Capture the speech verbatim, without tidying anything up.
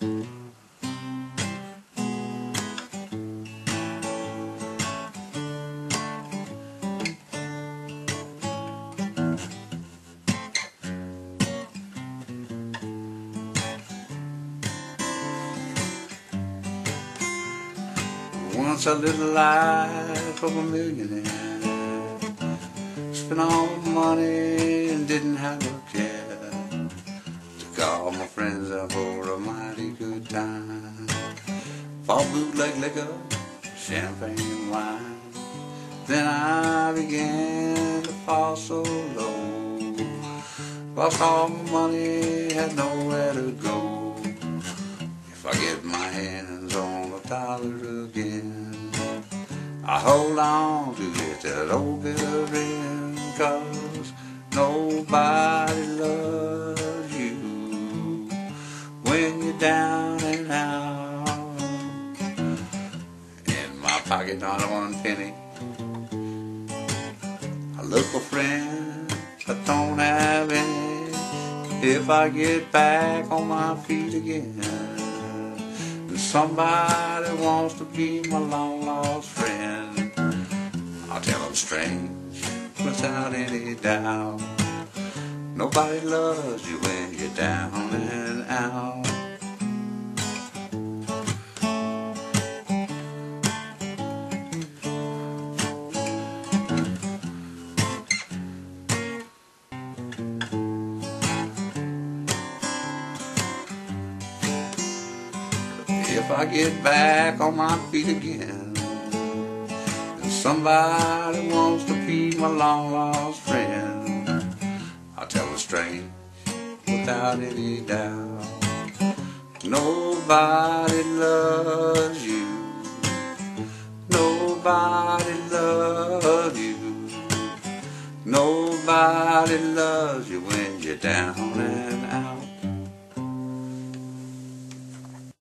Once I lived the life of a millionaire, spent all my money and didn't have a care. Took all my friends out for a mighty good time. Bought bootleg liquor, champagne and wine. Then I began to fall so low. Lost all my money, had nowhere to go. If I get my hands on a dollar again, I hold on to it, that old bit of rent, 'cause nobody loves you when you're down and out. In my pocket not one penny, I look for friends, I don't have any. If I get back on my feet again, and somebody wants to be my long lost friend, I'll tell them strange, without any doubt. Nobody loves you when you're down and out. If I get back on my feet again, and somebody wants to be my long lost friend, I'll tell them strange, without any doubt. Nobody loves you, nobody loves you, nobody loves you when you're down and out.